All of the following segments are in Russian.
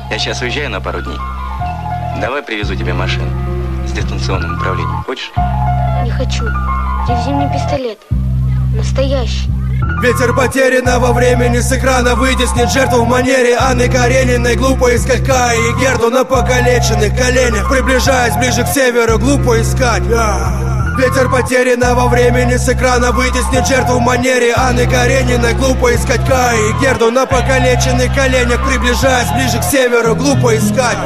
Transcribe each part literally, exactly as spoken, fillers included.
Я сейчас уезжаю на пару дней. Давай привезу тебе машину с дистанционным управлением. Хочешь? Не хочу. Привези мне пистолет. Настоящий. Ветер потерянного времени с экрана вытеснит жертву в манере Анны Карениной. Глупо искать Каи и Герду на покалеченных коленях. Приближаясь ближе к северу, глупо искать. Ветер потерянного времени с экрана вытеснит жертву в манере Анны Карениной. Глупо искать Каи и Герду на покалеченных коленях. Приближаясь ближе к северу, глупо искать.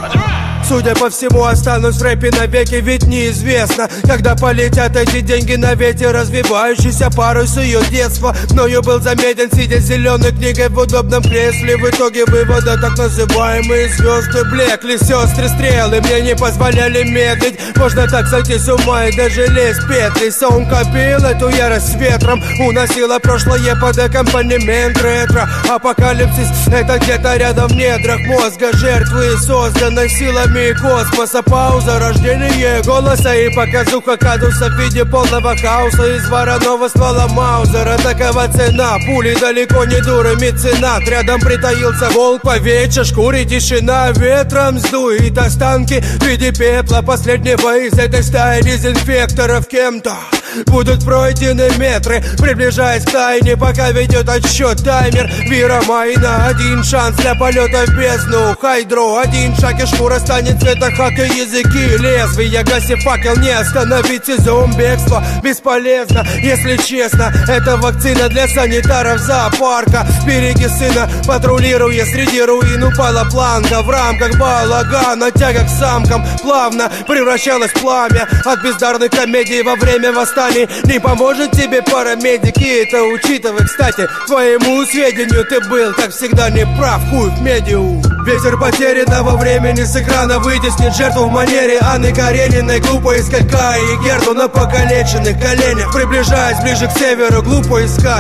Судя по всему, останусь в рэпе навеки, ведь неизвестно, когда полетят эти деньги на ветер. Развивающийся парус ее детства мною был заметен, сидя с зеленой книгой в удобном кресле. В итоге вывода так называемые звезды блекли. Сестры стрелы мне не позволяли медлить. Можно так сойти с ума и даже лезть в петли. Сон копил эту ярость с ветром, уносила прошлое под аккомпанемент ретро. Апокалипсис — это где-то рядом в недрах мозга жертвы, созданной силами космоса. Пауза, рождение голоса и показуха казуса в виде полного хаоса из вороного ствола Маузера. Такова цена пули, далеко не дуры меценат. Рядом притаился волк по овечьей шкуре. Тишина ветром сдует останки в виде пепла последнего из этой стаи дезинфекторов. Кем-то будут пройдены метры, приближаясь к тайне, пока ведет отсчет таймер. Вира Майна, один шанс для полета в бездну. Хайдро, один шаг и шкура станет цвета хака, языки лезвия. Гаси факел, не остановить сезон бегства бесполезно, если честно. Это вакцина для санитаров зоопарка. Береги сына, патрулируя среди руин, упала планка. В рамках балагана тяга к самкам плавно превращалась в пламя от бездарной комедии во время восстания. Не поможет тебе парамедики, это учитывай. Кстати, к твоему сведению, ты был, как всегда, неправ. Хуй в медиу. Ветер потерянного времени с экрана вытеснит жертву в манере Анны Карениной. Глупо искать Каи и Герду на покалеченных коленях. Приближаясь ближе к северу, глупо искать.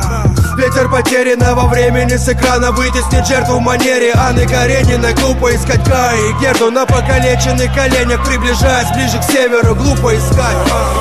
Ветер потерянного времени с экрана вытеснит жертву в манере Анны Карениной. Глупо искать Каи и Герду на покалеченных коленях. Приближаясь ближе к северу, глупо искать.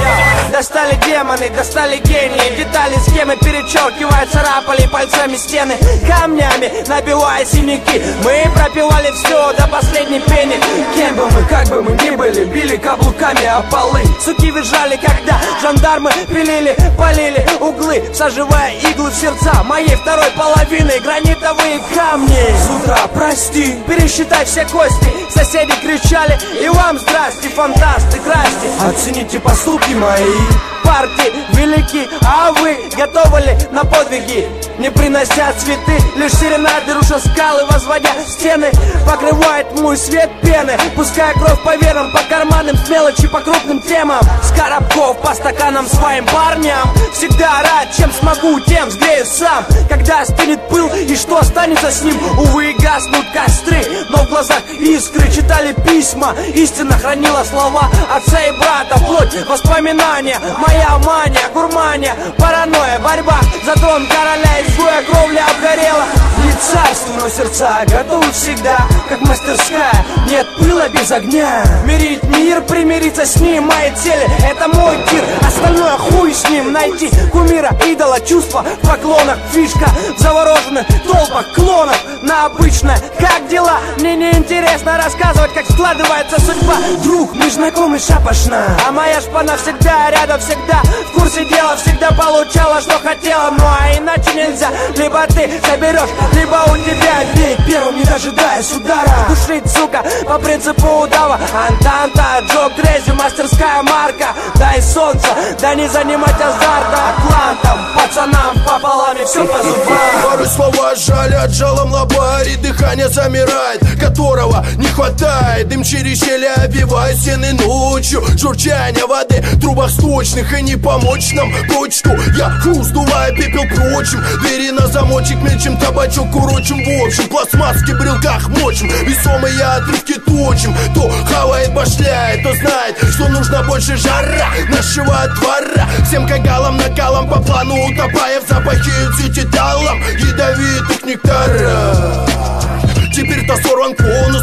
Достали демоны, достали гении. Детали схемы перечеркивая, царапали пальцами стены. Камнями набивая синяки. Мы пропивали все до последней пени. Кем бы мы, как бы мы ни были, били каблуками о полы. Суки визжали, когда жандармы пилили, полили углы, саживая иглы в сердца моей второй половины. Гранитовые камни. С утра прости, пересчитай все кости. Соседи кричали, и вам здрасте, фантасты, красьте. Оцените поступки мои. Партии велики, а вы готовы ли на подвиги? Не принося цветы, лишь серенады, руша скалы, возводя стены. Покрывает мой свет пены, пуская кровь по венам, по карманам, с мелочи по крупным темам. С коробков по стаканам своим парням. Всегда рад, чем смогу, тем сгрею сам. Когда стынет пыл, и что останется с ним? Увы, гаснут костры, но в глазах искры. Читали письма, истина хранила слова отца и брата. Вплоть воспоминания, моя мания, гурмания, паранойя, борьба за трон короля. Изгоя кровля обгорела. Не царство, но сердца готовы всегда, как мастерская. Нет пыла без огня. Мирить мир, примириться с ним. Мои цели, это мой тир. Остальное хуй с ним. Найти кумира, идола, чувства в поклонах. Фишка в завороженных толпах клонов. На обычное, как дела? Мне не интересно рассказывать, как складывается судьба. Друг, мы знакомы шапошно. А моя шпана всегда рядом, всегда в курсе дела. Всегда получала, что хотела. Ну а иначе нельзя. Либо ты соберешь, либо у тебя бей первым, не дожидаясь удара. Душить, сука, по принципу удава. Антанта, Джо Грейзи, мастерская марка. Дай солнца, да не занимать азарта. Атлантам, пацанам пополам и все по зубам. Порой слова жалят, жалом лобари. Дыхание замирает, которого не хватает. Дым через щели обвивает стены ночью. Журчание воды в трубах сточных. И не помочь нам почту. Я фу, сдувая пепел прочим. Двери на замочек, мельчим табачок, курочим. В общем, пластмасски брелках мочим. Весомые отрывки точим. Кто хавает, башляет, кто знает, что нужно больше жара нашего двора. Всем кагалам, накалом по плану, утопая в запахе цвететалом ядовитых нектаров. Теперь-то сорван конус,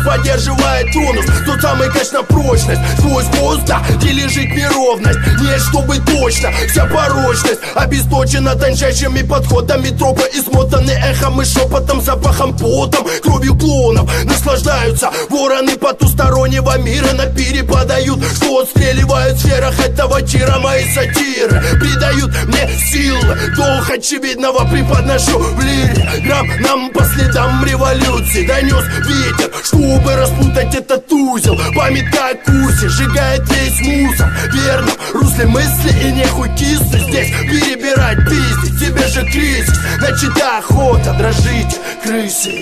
поддерживает тонус, тот самый кэш на прочность. Сквозь воздух, где лежит неровность, нет, чтобы точно, вся порочность обесточена тончайшими подходами. Тропы измотаны эхом и шепотом, запахом, потом, кровью клонов. Наслаждаются вороны потустороннего мира, на пире подают, что отстреливают в сферах этого тира. Мои сатиры придают мне силы, долг очевидного преподношу в лире. Грамм нам по следам революции донес ветер, чтобы распутать этот узел. Память о курсе сжигает весь мусор, верно, русле мысли и нехуй кисы. Здесь перебирать пиздить, тебе же кризис, начата охота дрожить крысе.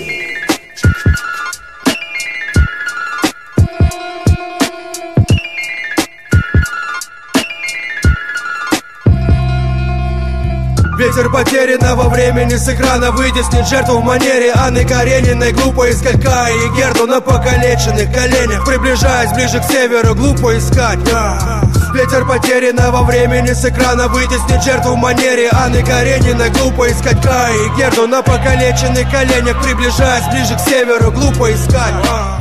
Ветер потерянного времени с экрана вытеснит жертву в манере Анны Карениной. Глупо искать Каи и Герду на покалеченных коленях. Приближаясь ближе к северу, глупо искать. Ветер потерянного времени с экрана вытеснит жертву в манере Анны Карениной. Глупо искать Каи и Герду на покалеченных коленях. Приближаясь ближе к северу, глупо искать.